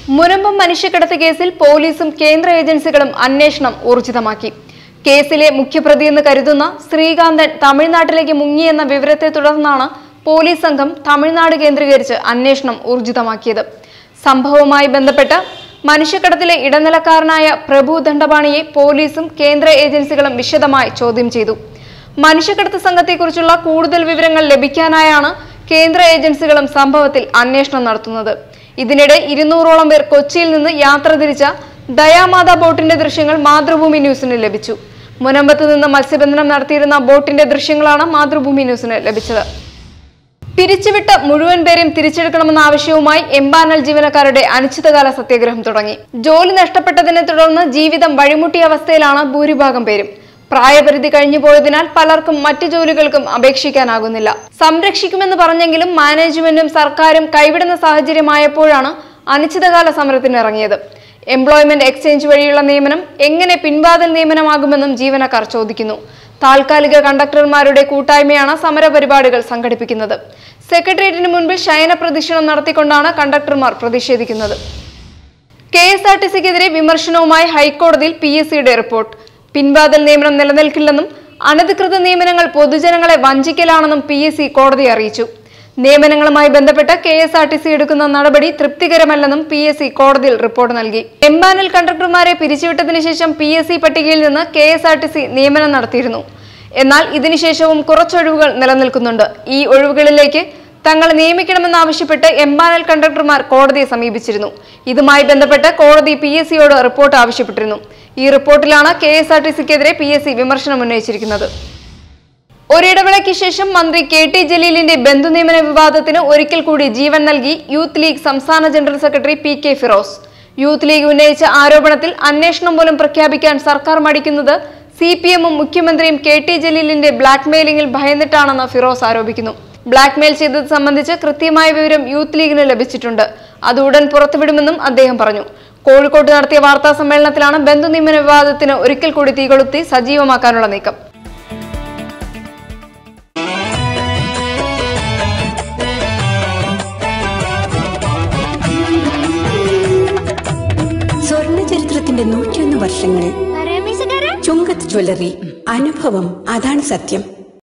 മുനമ്പം മനുഷ്യക്കടത്ത് കേസിൽ പോലീസും കേന്ദ്ര ഏജൻസികളും അന്വേഷണം ഊർജിതമാക്കി. കേസിലെ മുഖ്യപ്രതിയെന്ന് കരുതുന്ന ശ്രീകാന്തൻ തമിഴ്നാട്ടിലേക്ക് മുങ്ങിയെന്ന വിവരത്തെ തുടർന്നാണ് പോലീസ് സംഘം തമിഴ്നാട് കേന്ദ്രീകരിച്ച് അന്വേഷണം ഊർജിതമാക്കിയത്. സംഭവവുമായി ബന്ധപ്പെട്ട് മനുഷ്യക്കടത്തിലെ ഇടനിലക്കാരനായ പ്രഭു ദണ്ഡപാണിയെ പോലീസും കേന്ദ്ര ഏജൻസികളും വിശദമായി ചോദ്യം ചെയ്തു. മനുഷ്യക്കടത്ത് സംഘത്തെക്കുറിച്ചുള്ള കൂടുതൽ വിവരങ്ങൾ ലഭിക്കാനായാണ് കേന്ദ്ര ഏജൻസികളും സംഭവത്തിൽ അന്വേഷണം നടത്തുന്നത്. ഇതിനിടെ 200ഓളം പേർ കൊച്ചിയിൽ നിന്ന് യാത്ര തിരിച്ച ദയാമാത ബോട്ടിന്റെ ദൃശ്യങ്ങൾ മാതൃഭൂമി ന്യൂസിന് ലഭിച്ചു. മുനമ്പത്ത് നിന്ന് മത്സ്യബന്ധനം നടത്തിയിരുന്ന ബോട്ടിന്റെ ദൃശ്യങ്ങളാണ് മാതൃഭൂമി ന്യൂസിന് ലഭിച്ചത്. പിരിച്ചുവിട്ട മുഴുവൻ പേരെയും തിരിച്ചെടുക്കണമെന്ന ആവശ്യവുമായി എംപാനൽ ജീവനക്കാരുടെ അനിശ്ചിതകാല സത്യാഗ്രഹം തുടങ്ങി. ജോലി നഷ്ടപ്പെട്ടതിനെ തുടർന്ന് ജീവിതം വഴിമുട്ടിയ അവസ്ഥയിലാണ് ഭൂരിഭാഗം പേരും. പ്രായപരിധി കഴിഞ്ഞു പോയതിനാൽ പലർക്കും മറ്റു ജോലികൾക്കും അപേക്ഷിക്കാനാകുന്നില്ല. സംരക്ഷിക്കുമെന്ന് പറഞ്ഞെങ്കിലും മാനേജ്മെന്റും സർക്കാരും കൈവിടുന്ന സാഹചര്യമായപ്പോഴാണ് അനിശ്ചിതകാല സമരത്തിന് ഇറങ്ങിയത്. എംപ്ലോയ്മെന്റ് എക്സ്ചേഞ്ച് വഴിയുള്ള നിയമനം എങ്ങനെ പിൻവാതിൽ നിയമനമാകുമെന്നും ജീവനക്കാർ ചോദിക്കുന്നു. താൽക്കാലിക കണ്ടക്ടർമാരുടെ കൂട്ടായ്മയാണ് സമര പരിപാടികൾ സംഘടിപ്പിക്കുന്നത്. സെക്രട്ടേറിയറ്റിന് മുൻപിൽ ശയന പ്രദക്ഷിണം നടത്തിക്കൊണ്ടാണ് കണ്ടക്ടർമാർ പ്രതിഷേധിക്കുന്നത്. KSRTCക്കെതിരെ വിമർശനവുമായി ഹൈക്കോടതിയിൽ PSCയുടെ റിപ്പോർട്ട്. പിൻവാതിൽ നിയമനം നിലനിൽക്കില്ലെന്നും അനധികൃത നിയമനങ്ങൾ പൊതുജനങ്ങളെ വഞ്ചിക്കലാണെന്നും PSC കോടതിയെ അറിയിച്ചു. നിയമനങ്ങളുമായി ബന്ധപ്പെട്ട് KSRTC എടുക്കുന്ന നടപടി തൃപ്തികരമല്ലെന്നും PSC കോടതിയിൽ റിപ്പോർട്ട് നൽകി. എംപാനൽ കണ്ടക്ടർമാരെ പിരിച്ചുവിട്ടതിനു ശേഷം PSC പട്ടികയിൽ നിന്ന് KSRTC നിയമനം നടത്തിയിരുന്നു. എന്നാൽ ഇതിനുശേഷവും കുറച്ചൊഴിവുകൾ നിലനിൽക്കുന്നുണ്ട്. ഈ ഒഴിവുകളിലേക്ക് തങ്ങൾ നിയമിക്കണമെന്നാവശ്യപ്പെട്ട് എംപാനൽ കണ്ടക്ടർമാർ കോടതിയെ സമീപിച്ചിരുന്നു. ഇതുമായി ബന്ധപ്പെട്ട് കോടതി PSCയോട് റിപ്പോർട്ട് ആവശ്യപ്പെട്ടിരുന്നു. ഈ റിപ്പോർട്ടിലാണ് KSRTCക്കെതിരെ PSC വിമർശനം ഉന്നയിച്ചിരിക്കുന്നത്. ഒരിടവേളയ്ക്ക് ശേഷം മന്ത്രി KT ജലീലിന്റെ ബന്ധുനിയമന വിവാദത്തിന് ഒരിക്കൽ കൂടി ജീവൻ നൽകി യൂത്ത് ലീഗ് സംസ്ഥാന general secretary PK Firoz. Youth league ഉന്നയിച്ച ആരോപണത്തിൽ അന്വേഷണം പോലും പ്രഖ്യാപിക്കാൻ സർക്കാർ മടിക്കുന്നത് CPMഉം മുഖ്യമന്ത്രിയും KT ജലീലിന്റെ ബ്ലാക്ക്മെയിലിംഗിൽ ഭയന്നിട്ടാണെന്ന് ഫിറോസ് ആരോപിക്കുന്നു. ബ്ലാക്ക്മെയിൽ ചെയ്തത് സംബന്ധിച്ച് കൃത്യമായ വിവരം യൂത്ത് ലീഗിന് ലഭിച്ചിട്ടുണ്ട്. അത് ഉടൻ പുറത്തുവിടുമെന്നും അദ്ദേഹം പറഞ്ഞു. കോഴിക്കോട്ട് നടത്തിയ വാർത്താ സമ്മേളനത്തിലാണ് ബന്ധുനിയമന വിവാദത്തിന് ഒരിക്കൽ കൂടി തീകൊളുത്തി സജീവമാക്കാനുള്ള നീക്കം. സ്വർണ്ണ ചരിത്രത്തിന്റെ 101 വർഷങ്ങൾ ചുങ്കത്ത് ജ്വല്ലറി. അനുഭവം, അതാണ് സത്യം.